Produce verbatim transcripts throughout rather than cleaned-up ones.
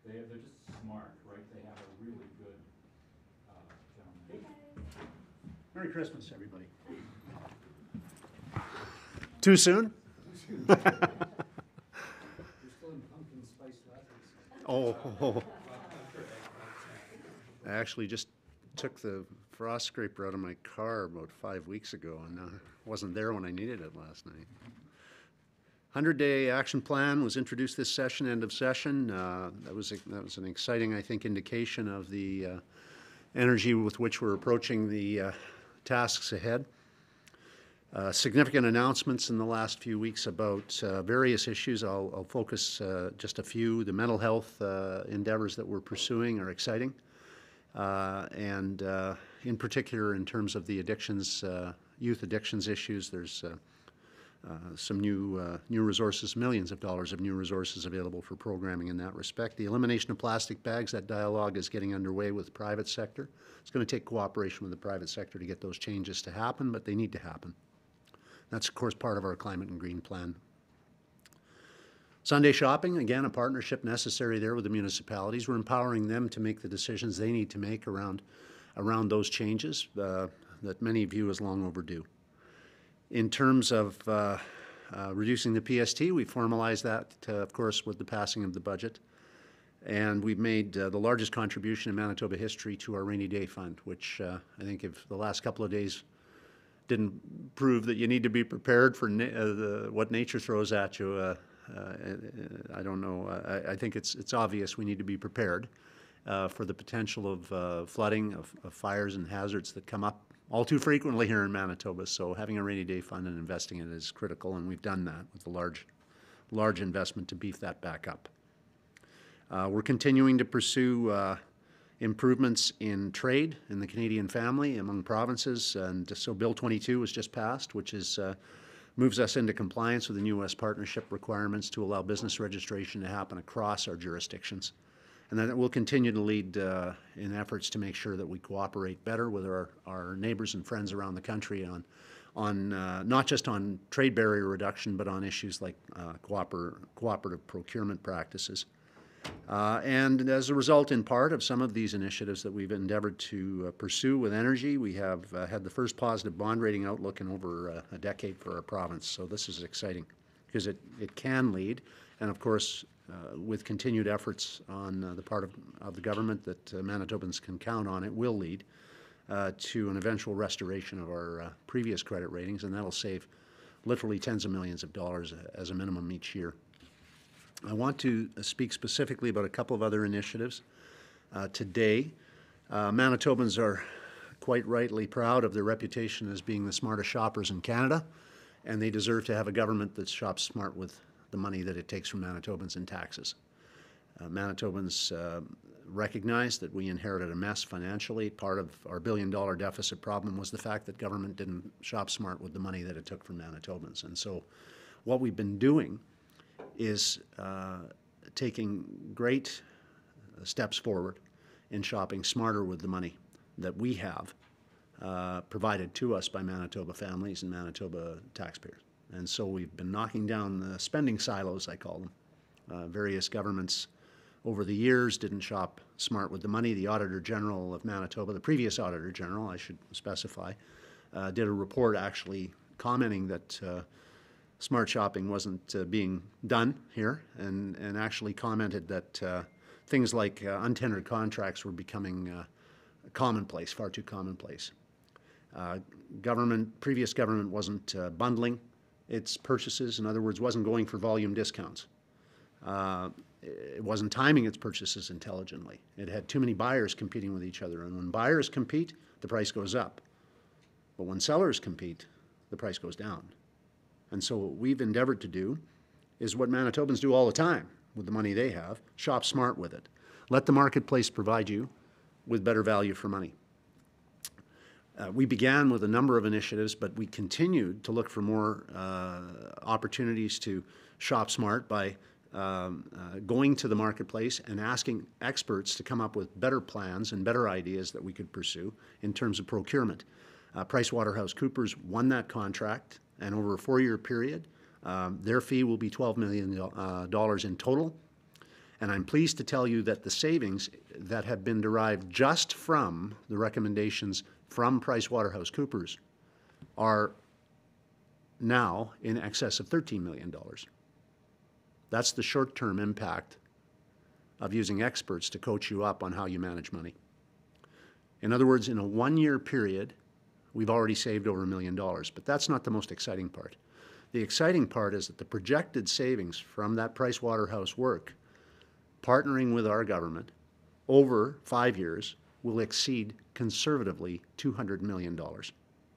They, they're just smart, right? They have a really good uh, gentleman. Merry Christmas, everybody. Too soon? You're still in pumpkin spice lattes. Oh, oh. I actually just took the frost scraper out of my car about five weeks ago, and uh, wasn't there when I needed it last night. hundred-day action plan was introduced this session, end of session. Uh, that was a, that was an exciting, I think, indication of the uh, energy with which we're approaching the uh, tasks ahead. Uh, significant announcements in the last few weeks about uh, various issues. I'll, I'll focus uh, just a few. The mental health uh, endeavors that we're pursuing are exciting. Uh, and uh, in particular, in terms of the addictions, uh, youth addictions issues, there's uh, uh, some new uh, new resources, millions of dollars of new resources available for programming in that respect. The elimination of plastic bags, that dialogue is getting underway with the private sector. It's going to take cooperation with the private sector to get those changes to happen, but they need to happen. That's, of course, part of our Climate and Green Plan. Sunday shopping, again, a partnership necessary there with the municipalities. We're empowering them to make the decisions they need to make around, around those changes uh, that many view as long overdue. In terms of uh, uh, reducing the P S T, we formalized that, uh, of course, with the passing of the budget. And we've made uh, the largest contribution in Manitoba history to our rainy day fund, which uh, I think if the last couple of days didn't prove that you need to be prepared for na uh, the, what nature throws at you, uh, uh, I don't know. I, I think it's, it's obvious we need to be prepared uh, for the potential of uh, flooding, of, of fires and hazards that come up all too frequently here in Manitoba. So having a rainy day fund and investing in it is critical, and we've done that with a large, large investment to beef that back up. Uh, we're continuing to pursue uh, improvements in trade in the Canadian family among provinces, and so Bill twenty-two was just passed, which is uh, moves us into compliance with the U S partnership requirements to allow business registration to happen across our jurisdictions. And then it will continue to lead uh, in efforts to make sure that we cooperate better with our, our neighbors and friends around the country on, on uh, not just on trade barrier reduction, but on issues like uh, cooper, cooperative procurement practices. Uh, and as a result, in part, of some of these initiatives that we've endeavored to uh, pursue with energy, we have uh, had the first positive bond rating outlook in over uh, a decade for our province. So this is exciting because it, it can lead, and of course, uh, with continued efforts on uh, the part of, of the government that uh, Manitobans can count on, it will lead uh, to an eventual restoration of our uh, previous credit ratings, and that'll save literally tens of millions of dollars as a minimum each year. I want to speak specifically about a couple of other initiatives uh, today. Uh, Manitobans are quite rightly proud of their reputation as being the smartest shoppers in Canada, and they deserve to have a government that shops smart with the money that it takes from Manitobans in taxes. Uh, Manitobans uh, recognize that we inherited a mess financially. Part of our billion dollar deficit problem was the fact that government didn't shop smart with the money that it took from Manitobans. And so what we've been doing is uh, taking great steps forward in shopping smarter with the money that we have uh, provided to us by Manitoba families and Manitoba taxpayers. And so we've been knocking down the spending silos, I call them. Uh, various governments over the years didn't shop smart with the money. The Auditor General of Manitoba, the previous Auditor General, I should specify, uh, did a report actually commenting that uh, smart shopping wasn't uh, being done here, and, and actually commented that uh, things like uh, untendered contracts were becoming uh, commonplace, far too commonplace. Uh, government, previous government wasn't uh, bundling its purchases, in other words, wasn't going for volume discounts. Uh, it wasn't timing its purchases intelligently. It had too many buyers competing with each other, and when buyers compete, the price goes up. But when sellers compete, the price goes down. And so what we've endeavored to do is what Manitobans do all the time with the money they have: shop smart with it. Let the marketplace provide you with better value for money. Uh, we began with a number of initiatives, but we continued to look for more uh, opportunities to shop smart by um, uh, going to the marketplace and asking experts to come up with better plans and better ideas that we could pursue in terms of procurement. Uh, PricewaterhouseCoopers won that contract, and over a four-year period, um, their fee will be twelve million dollars uh, in total. And I'm pleased to tell you that the savings that have been derived just from the recommendations from PricewaterhouseCoopers are now in excess of thirteen million dollars. That's the short-term impact of using experts to coach you up on how you manage money. In other words, in a one-year period, we've already saved over a million dollars, but that's not the most exciting part. The exciting part is that the projected savings from that Pricewaterhouse work, partnering with our government, over five years, will exceed conservatively two hundred million dollars.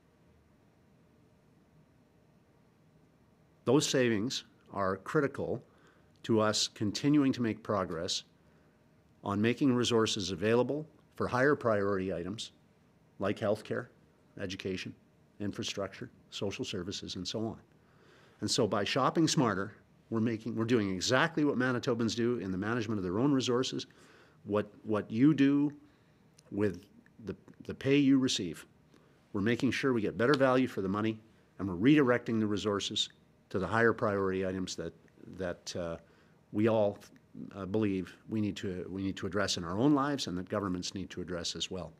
Those savings are critical to us continuing to make progress on making resources available for higher priority items like healthcare, education, infrastructure, social services, and so on. And so by shopping smarter, we're making, we're doing exactly what Manitobans do in the management of their own resources, what, what you do with the, the pay you receive. We're making sure we get better value for the money, and we're redirecting the resources to the higher priority items that, that uh, we all uh, believe we need to, we need to address in our own lives and that governments need to address as well.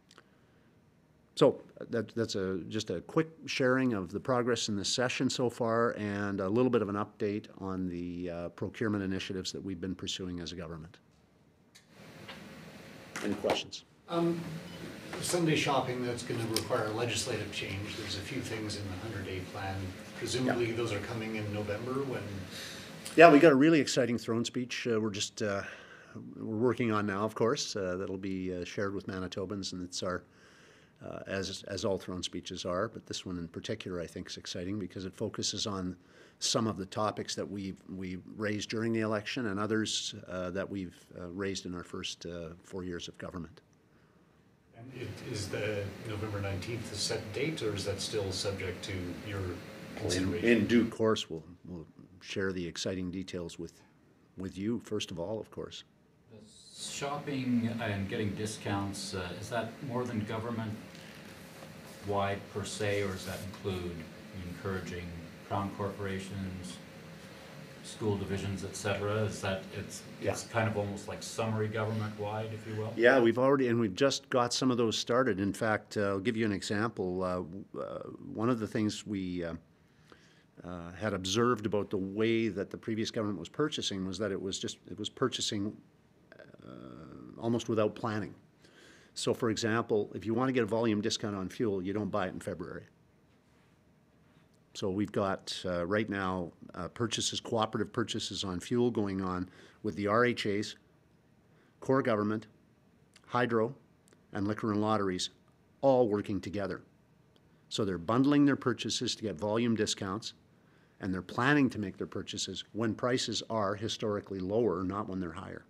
So that, that's a, just a quick sharing of the progress in this session so far and a little bit of an update on the uh, procurement initiatives that we've been pursuing as a government. Any questions? Um, Sunday shopping, that's going to require legislative change. There's a few things in the hundred-day plan. Presumably, Yeah. those are coming in November when... Yeah, we got a really exciting throne speech. Uh, we're just uh, we're working on now, of course. Uh, that'll be uh, shared with Manitobans, and it's our uh, as as all throne speeches are. But this one in particular, I think, is exciting because it focuses on some of the topics that we we raised during the election and others uh, that we've uh, raised in our first uh, four years of government. And it, is the November nineteenth a set date, or is that still subject to your consideration? In, in due course, we'll we'll share the exciting details with with you first of all, of course. The shopping and getting discounts, uh, is that more than government wide per se, or does that include encouraging crown corporations, school divisions, et cetera? Is that, it's, Yeah. it's kind of almost like summary government wide, if you will? Yeah, we've already, and we've just got some of those started. In fact, uh, I'll give you an example. Uh, uh, one of the things we uh, uh, had observed about the way that the previous government was purchasing was that it was just, it was purchasing uh, almost without planning. So for example, if you want to get a volume discount on fuel, you don't buy it in February. So we've got uh, right now uh, purchases, cooperative purchases on fuel going on with the R H As, core government, hydro, and liquor and lotteries all working together. So they're bundling their purchases to get volume discounts, and they're planning to make their purchases when prices are historically lower, not when they're higher.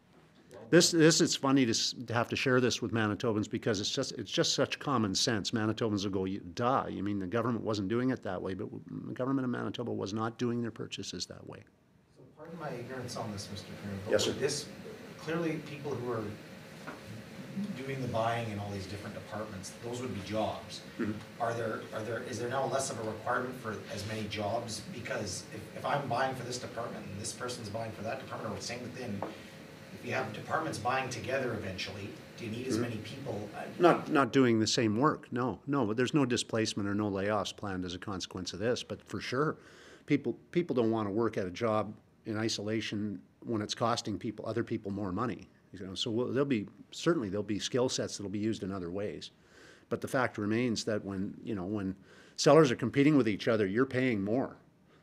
This, this is funny to, s- to have to share this with Manitobans because it's just, it's just such common sense. Manitobans will go, "You- duh, you mean the government wasn't doing it that way," but w- the government of Manitoba was not doing their purchases that way. So pardon my ignorance on this, Mister Premier, but Yes, with sir. this, clearly people who are doing the buying in all these different departments, those would be jobs. Mhm. Are there, are there, is there now less of a requirement for as many jobs? Because if, if I'm buying for this department and this person's buying for that department, or same within, if you have departments buying together eventually, do you need as Mhm. many people? Uh, Not, not doing the same work, no, no, but there's no displacement or no layoffs planned as a consequence of this, but for sure, people, people don't want to work at a job in isolation when it's costing people, other people more money, you know, so we'll- there'll be, certainly there'll be skill sets that'll be used in other ways. But the fact remains that when, you know, when sellers are competing with each other, you're paying more.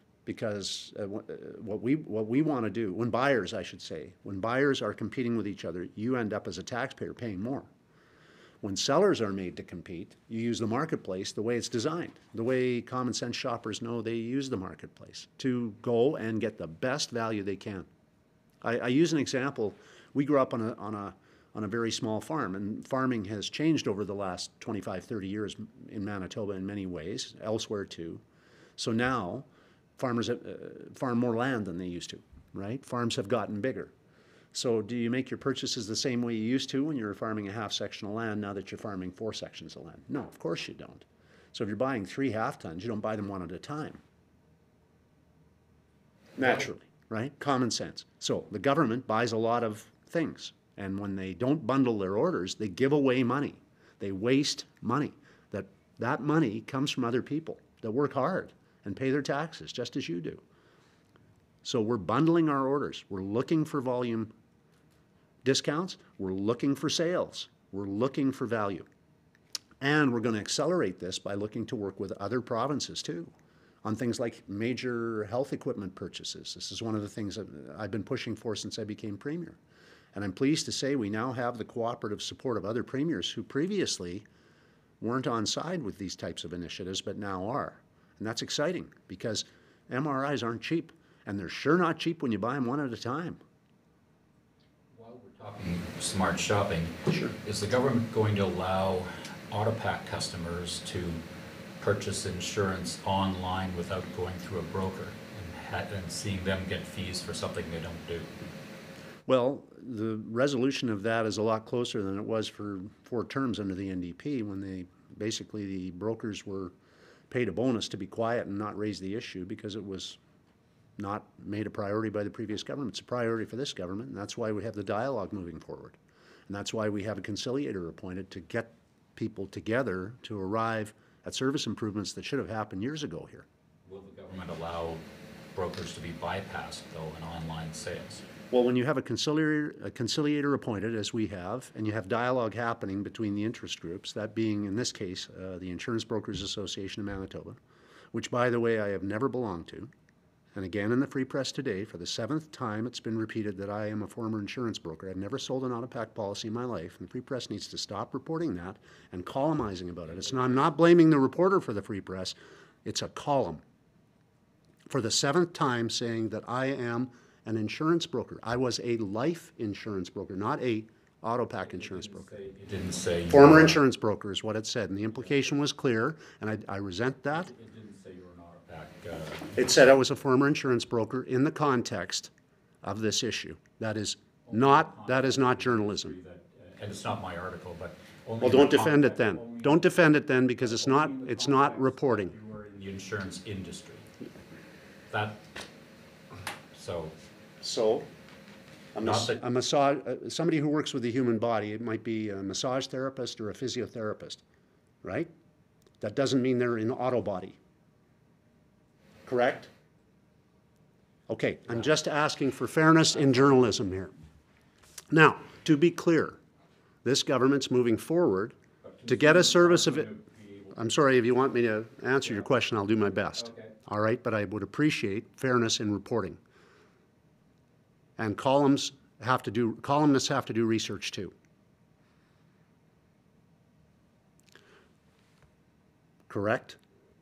Because uh, what, uh, what we what we want to do, when buyers, I should say, when buyers are competing with each other, you end up as a taxpayer paying more. When sellers are made to compete, you use the marketplace the way it's designed, the way common sense shoppers know they use the marketplace to go and get the best value they can. I, I use an example. We grew up on a on a on a very small farm, and farming has changed over the last twenty-five, thirty years in Manitoba in many ways, elsewhere too. So now, farmers uh, farm more land than they used to, right? Farms have gotten bigger. So do you make your purchases the same way you used to when you were farming a half section of land now that you're farming four sections of land? No, of course you don't. So if you're buying three half tons, you don't buy them one at a time. Naturally. right? Common sense. So the government buys a lot of things, and when they don't bundle their orders, they give away money. They waste money. That, that money comes from other people that work hard and pay their taxes, just as you do. So we're bundling our orders. We're looking for volume discounts. We're looking for sales. We're looking for value. And we're going to accelerate this by looking to work with other provinces too on things like major health equipment purchases. This is one of the things that I've been pushing for since I became Premier. And I'm pleased to say we now have the cooperative support of other premiers who previously weren't on side with these types of initiatives, but now are. And that's exciting because M R Is aren't cheap, and they're sure not cheap when you buy them one at a time. While we're talking smart shopping, Sure. is the government going to allow AutoPack customers to purchase insurance online without going through a broker and, ha and seeing them get fees for something they don't do? Well, the resolution of that is a lot closer than it was for four terms under the N D P when they, basically the brokers were paid a bonus to be quiet and not raise the issue because it was not made a priority by the previous government. It's a priority for this government, and that's why we have the dialogue moving forward. And that's why we have a conciliator appointed to get people together to arrive at service improvements that should have happened years ago here. Will the government allow brokers to be bypassed, though, in online sales? Well, when you have a conciliator, a conciliator appointed, as we have, and you have dialogue happening between the interest groups, that being, in this case, uh, the Insurance Brokers Association of Manitoba, which, by the way, I have never belonged to, and again in the Free Press today, for the seventh time it's been repeated that I am a former insurance broker. I've never sold an AutoPack policy in my life, and the Free Press needs to stop reporting that and columnizing about it. It's not, I'm not blaming the reporter for the Free Press. It's a column. For the seventh time saying that I am an insurance broker. I was a life insurance broker, not a AutoPack insurance broker. It didn't say. you Former were- insurance broker is what it said, and the implication was clear, and I, I resent that. It didn't say you were an AutoPack. Uh, It said I was a former insurance broker in the context of this issue. That is not, that is not journalism. that, uh, and it's not my article, but only. Well, in don't the defend it context- then. only- Don't defend it then, because it's not, only in the it's not context reporting. that You were in the insurance industry. That, so, So, a, Not mas- that- a massage, uh, somebody who works with the human body, it might be a massage therapist or a physiotherapist, right? That doesn't mean they're in auto body. Correct? Okay, I'm just asking for fairness in journalism here. Now, to be clear, this government's moving forward to get a service of it. I'm sorry, if you want me to answer your question, I'll do my best. Okay. All right, but I would appreciate fairness in reporting. And columns have to do, columnists have to do research too. Correct?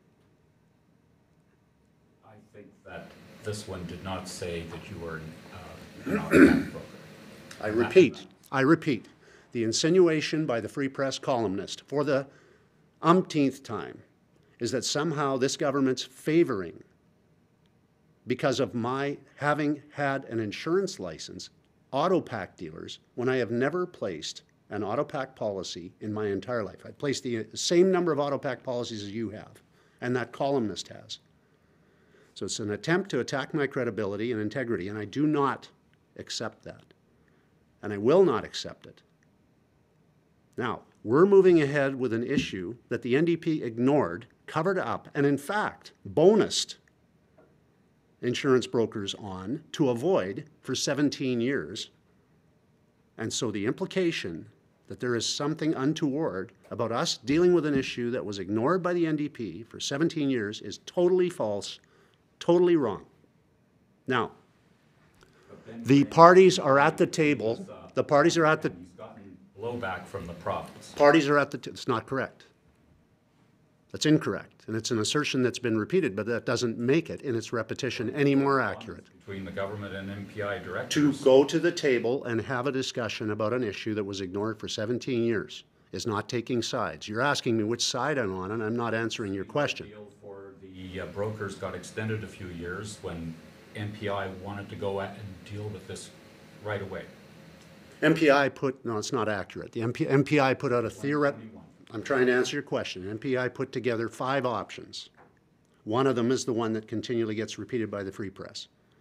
I think that this one did not say that you were an, uh, an AutoPack broker. I repeat, I repeat, the insinuation by the Free Press columnist for the umpteenth time is that somehow this government's favoring, because of my having had an insurance license, AutoPack dealers, when I have never placed an AutoPack policy in my entire life. I've placed the same number of AutoPack policies as you have, and that columnist has. So it's an attempt to attack my credibility and integrity, and I do not accept that. And I will not accept it. Now, we're moving ahead with an issue that the N D P ignored, covered up, and in fact, bonused insurance brokers on to avoid for seventeen years. And so the implication that there is something untoward about us dealing with an issue that was ignored by the N D P for seventeen years is totally false, totally wrong. Now, the parties are at the table. The parties are at the, He's gotten blowback from the province. parties are at the, t- it's not correct. That's incorrect. And it's an assertion that's been repeated, but that doesn't make it in its repetition any more accurate. Between the government and M P I To directors. go to the table and have a discussion about an issue that was ignored for seventeen years is not taking sides. You're asking me which side I'm on, and I'm not answering your question. The deal for the uh, brokers got extended a few years when M P I wanted to go at and deal with this right away. M P I put, no, it's not accurate. The M P, M P I put out a theoret, twenty-one. I'm trying to answer your question. M P I put together five options. One of them is the one that continually gets repeated by the Free Press.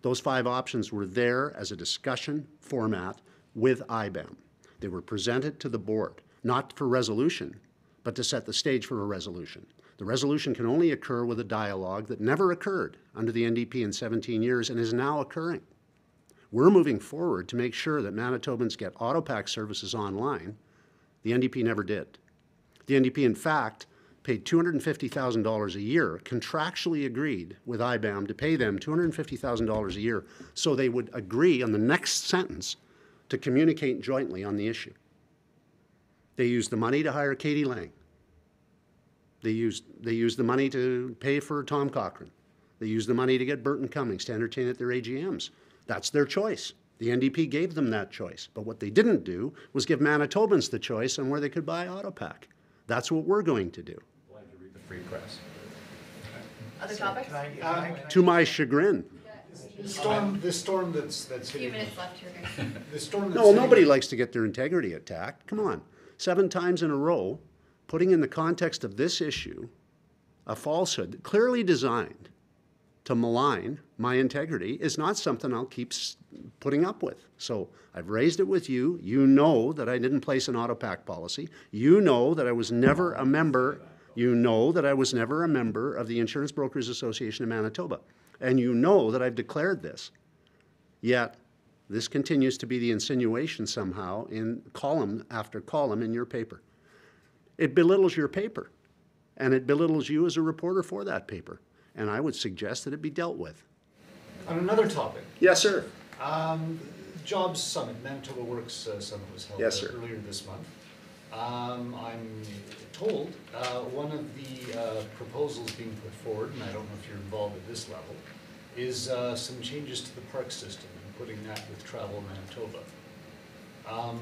Those five options were there as a discussion format with I B A M. They were presented to the board, not for resolution, but to set the stage for a resolution. The resolution can only occur with a dialogue that never occurred under the N D P in seventeen years and is now occurring. We're moving forward to make sure that Manitobans get Autopack services online. The N D P never did. The N D P, in fact, paid two hundred fifty thousand dollars a year, contractually agreed with I B A M to pay them two hundred fifty thousand dollars a year so they would agree on the next sentence to communicate jointly on the issue. They used the money to hire Katie Lang. They used, they used the money to pay for Tom Cochrane. They used the money to get Burton Cummings to entertain at their A G Ms. That's their choice. The N D P gave them that choice. But what they didn't do was give Manitobans the choice on where they could buy Autopack. That's what we're going to do. Glad to read the Free Press. Other topics? Can I, can Um, I, can I- To my chagrin. The storm, the storm that's, that's A few hitting, minutes left here, guys. the storm that's No, hitting- nobody likes to get their integrity attacked. Come on. Seven times in a row, putting in the context of this issue a falsehood clearly designed to malign my integrity is not something I'll keep s- putting up with. So I've raised it with you. You know that I didn't place an Autopack policy. You know that I was never a member. You know that I was never a member of the Insurance Brokers Association of Manitoba. And you know that I've declared this. Yet, this continues to be the insinuation somehow in column after column in your paper. It belittles your paper, and it belittles you as a reporter for that paper. And I would suggest that it be dealt with. On another topic, Yes, sir. um, Jobs Summit, Manitoba Works uh, Summit was held Yes, uh, sir. earlier this month. Um, I'm told uh, one of the uh, proposals being put forward, and I don't know if you're involved at this level, is uh, some changes to the park system and putting that with Travel Manitoba. Um,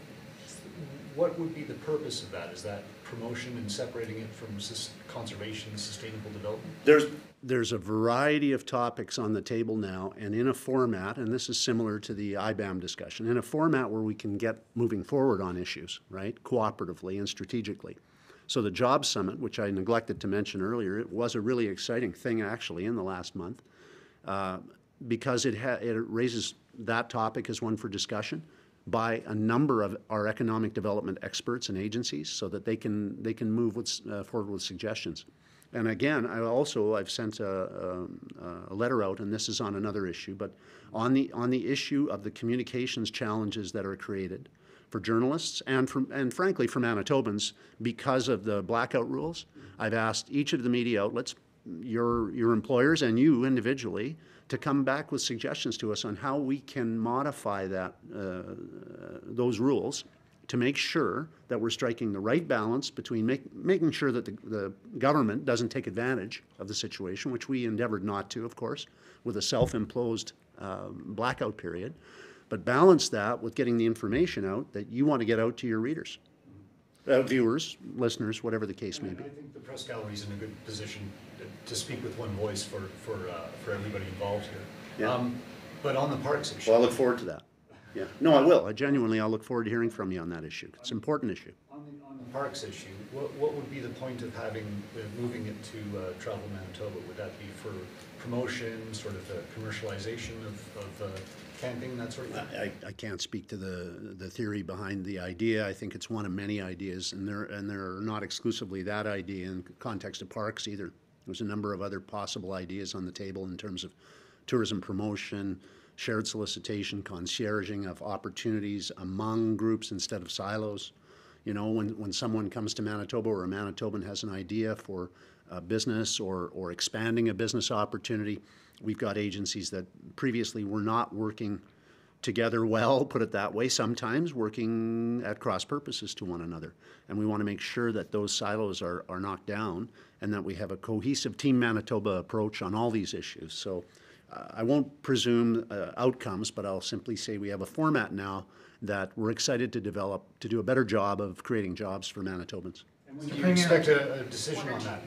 what would be the purpose of that? Is that promotion and separating it from sus- conservation and sustainable development? There's, there's a variety of topics on the table now, and in a format, and this is similar to the I B A M discussion, in a format where we can get moving forward on issues, right, cooperatively and strategically. So the Jobs Summit, which I neglected to mention earlier, it was a really exciting thing actually in the last month, uh, because it, ha- it raises that topic as one for discussion by a number of our economic development experts and agencies so that they can, they can move with, uh, forward with suggestions. And again, I also, I've sent a, a, a letter out, and this is on another issue, but on the, on the issue of the communications challenges that are created for journalists and, from, and frankly for Manitobans because of the blackout rules, I've asked each of the media outlets, your, your employers and you individually, to come back with suggestions to us on how we can modify that, uh, those rules to make sure that we're striking the right balance between make, making sure that the, the government doesn't take advantage of the situation, which we endeavored not to, of course, with a self-imposed uh, blackout period, but balance that with getting the information out that you want to get out to your readers, uh, viewers, listeners, whatever the case may And be. I think the press gallery is in a good position to- to speak with one voice for, for, uh, for everybody involved here. Yeah. Um, But on the parks issue. Well, I look forward to that. Yeah. No, I will. I genuinely, I'll look forward to hearing from you on that issue. It's an important issue. On the, on the parks issue, what, what would be the point of having, uh, moving it to uh, Travel Manitoba? Would that be for promotion, sort of a commercialization of, of uh, camping, that sort of thing? I, I can't speak to the, the theory behind the idea. I think it's one of many ideas, and there, and there are not exclusively that idea in context of parks either. There's a number of other possible ideas on the table in terms of tourism promotion, shared solicitation, concierging of opportunities among groups instead of silos. You know, when, when someone comes to Manitoba or a Manitoban has an idea for a business or, or expanding a business opportunity, we've got agencies that previously were not working together well, put it that way, sometimes working at cross purposes to one another. And we want to make sure that those silos are, are knocked down and that we have a cohesive Team Manitoba approach on all these issues. So uh, I won't presume uh, outcomes, but I'll simply say we have a format now that we're excited to develop to do a better job of creating jobs for Manitobans. And when do you expect a, a decision on that?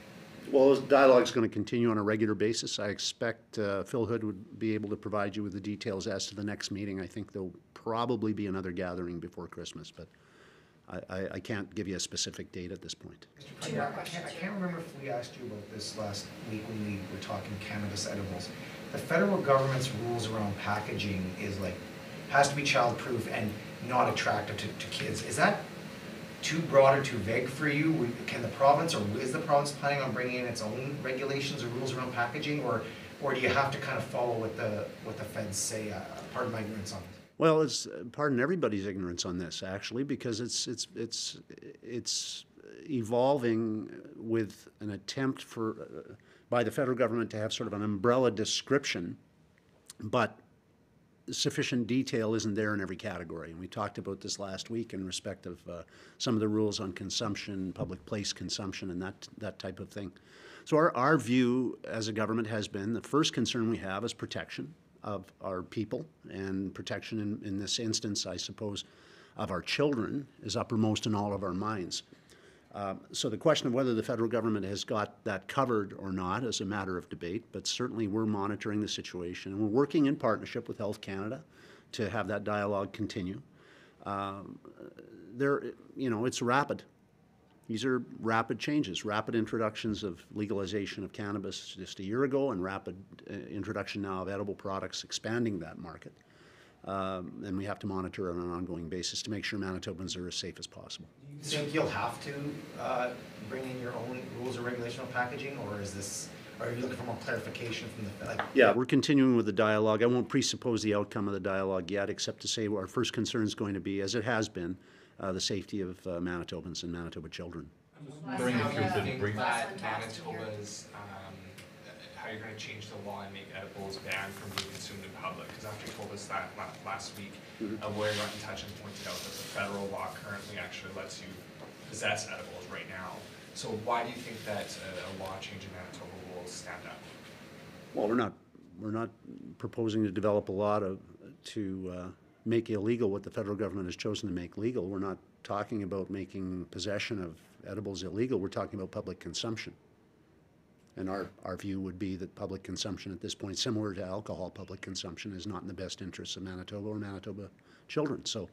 Well, this dialogue is going to continue on a regular basis. I expect uh, Phil Hood would be able to provide you with the details as to the next meeting. I think there'll probably be another gathering before Christmas, but I, I, I can't give you a specific date at this point. Two more I questions can't, I here. can't remember if we asked you about this last week when we were talking cannabis edibles. The federal government's rules around packaging is like, has to be childproof and not attractive to, to kids. Is that too broad or too vague for you? We- Can the province, or is the province planning on bringing in its own regulations or rules around packaging, or, or do you have to kind of follow what the, what the feds say? Uh, pardon my ignorance on this. Well, it's, pardon everybody's ignorance on this, actually, because it's, it's, it's, it's evolving with an attempt for, uh, by the federal government to have sort of an umbrella description, but sufficient detail isn't there in every category. And we talked about this last week in respect of uh, some of the rules on consumption, public place consumption, and that, that type of thing. So our, our view as a government has been, the first concern we have is protection of our people, and protection in, in this instance, I suppose, of our children is uppermost in all of our minds. Uh, so the question of whether the federal government has got that covered or not is a matter of debate, but certainly we're monitoring the situation, and we're working in partnership with Health Canada to have that dialogue continue. Um, there, you know, it's rapid. These are rapid changes, rapid introductions of legalization of cannabis just a year ago, and rapid uh, introduction now of edible products expanding that market. Um, and we have to monitor on an ongoing basis to make sure Manitobans are as safe as possible. Do you think you'll have to uh, bring in your own rules or regulation on packaging, or is this, or are you looking for more clarification from the, like? Yeah, we're continuing with the dialogue. I won't presuppose the outcome of the dialogue yet, except to say our first concern is going to be, as it has been, uh, the safety of uh, Manitobans and Manitoba children. Bring How if do you you could think bring- that Last one talks to here. Manitoba's, um, how you're gonna change the law and make edibles banned from being consumed in public? Because after you told us that la- last week, a lawyer got in touch and pointed out that the federal law currently actually lets you possess edibles right now. So why do you think that a, a law change in Manitoba will stand up? Well, we're not, we're not proposing to develop a law to, to uh, make illegal what the federal government has chosen to make legal. We're not talking about making possession of edibles illegal. We're talking about public consumption. And our, our view would be that public consumption at this point, similar to alcohol public consumption, is not in the best interests of Manitoba or Manitoba children. So,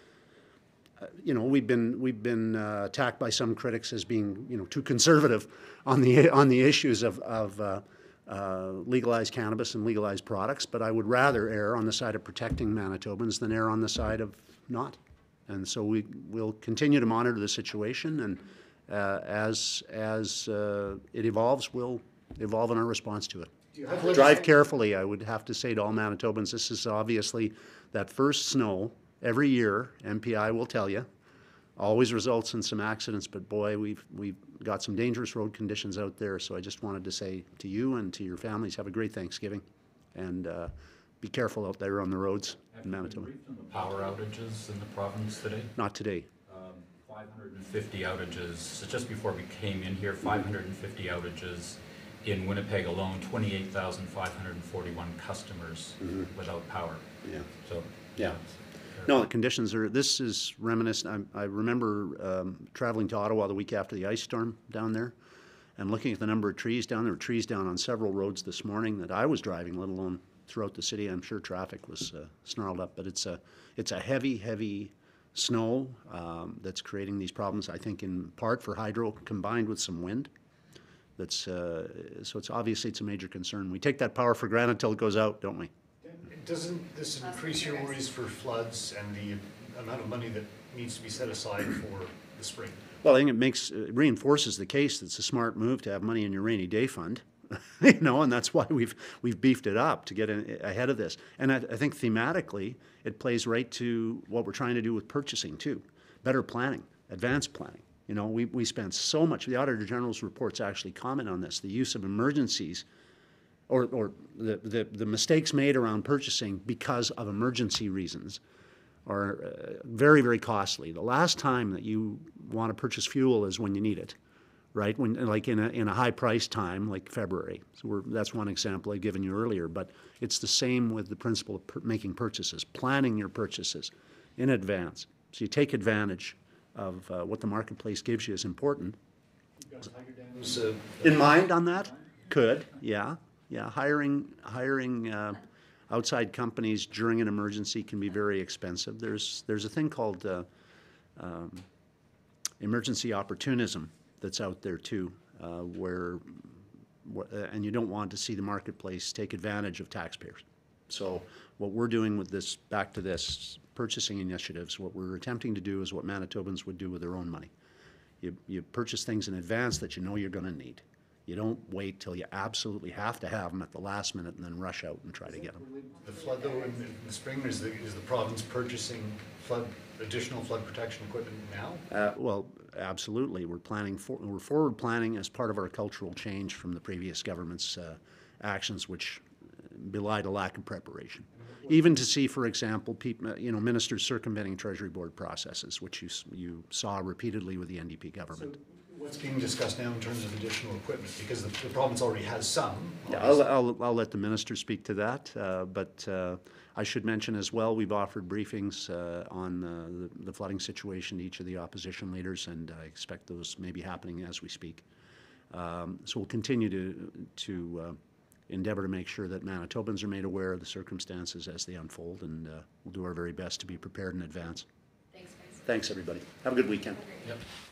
uh, you know, we've been, we've been uh, attacked by some critics as being, you know, too conservative on the, on the issues of, of uh, uh, legalized cannabis and legalized products, but I would rather err on the side of protecting Manitobans than err on the side of not. And so we will continue to monitor the situation, and uh, as as uh, it evolves, we'll evolve in our response to it. Do you have Drive legislation- carefully, I would have to say to all Manitobans. This is obviously that first snow every year. M P I will tell you, always results in some accidents. But boy, we've we've got some dangerous road conditions out there. So I just wanted to say to you and to your families, have a great Thanksgiving, and uh, be careful out there on the roads Have in you been Manitoba. briefed on the power outages in the province today? Not today. Um, five hundred fifty outages, so just before we came in here, five hundred fifty outages in Winnipeg alone, twenty-eight thousand five hundred forty-one customers Mhm. without power. Yeah. So, Yeah. it's No, the conditions are, this is reminiscent, I, I remember um, traveling to Ottawa the week after the ice storm down there, and looking at the number of trees down. There were trees down on several roads this morning that I was driving, let alone throughout the city. I'm sure traffic was uh, snarled up, but it's a, it's a heavy, heavy snow um, that's creating these problems, I think in part for hydro combined with some wind. That's, uh, so it's obviously it's a major concern. We take that power for granted till it goes out, don't we? Doesn't this increase your worries for floods and the amount of money that needs to be set aside for the spring? Well, I think it makes, it reinforces the case that it's a smart move to have money in your rainy day fund, you know, and that's why we've we've beefed it up to get in, ahead of this. And I, I think thematically, it plays right to what we're trying to do with purchasing too, better planning, advanced planning. You know, we we spent so much. The Auditor General's reports actually comment on this: the use of emergencies, or or the the, the mistakes made around purchasing because of emergency reasons, are uh, very, very costly. The last time that you want to purchase fuel is when you need it, right? When, like in a, in a high price time, like February. So we're, that's one example I've given you earlier, but it's the same with the principle of per making purchases, planning your purchases in advance. So you take advantage of uh, what the marketplace gives you is important. So, In mind on that? Could, yeah, yeah. Hiring, hiring uh, outside companies during an emergency can be very expensive. There's, there's a thing called uh, um, emergency opportunism that's out there too, uh, where, wh- uh, and you don't want to see the marketplace take advantage of taxpayers. So what we're doing with this, back to this, purchasing initiatives, what we're attempting to do is what Manitobans would do with their own money. You, you purchase things in advance that you know you're gonna need. You don't wait till you absolutely have to have them at the last minute and then rush out and try to get them. The flood though in in the spring, is the, is the province purchasing flood, additional flood protection equipment now? Uh, well, absolutely. We're planning for, we're forward planning as part of our cultural change from the previous government's uh, actions, which belied a lack of preparation. Even to see, for example, peop, uh, you know, ministers circumventing Treasury Board processes, which you s- you saw repeatedly with the N D P government. So what's being discussed now in terms of additional equipment? Because the, the province already has some. Yeah, I'll, I'll, I'll let the minister speak to that, uh, but uh, I should mention as well, we've offered briefings uh, on uh, the, the flooding situation to each of the opposition leaders, and I expect those may be happening as we speak. Um, so we'll continue to, to uh, endeavor to make sure that Manitobans are made aware of the circumstances as they unfold, and uh, we'll do our very best to be prepared in advance. Thanks, guys. Thanks, everybody. Have a good weekend. Yep.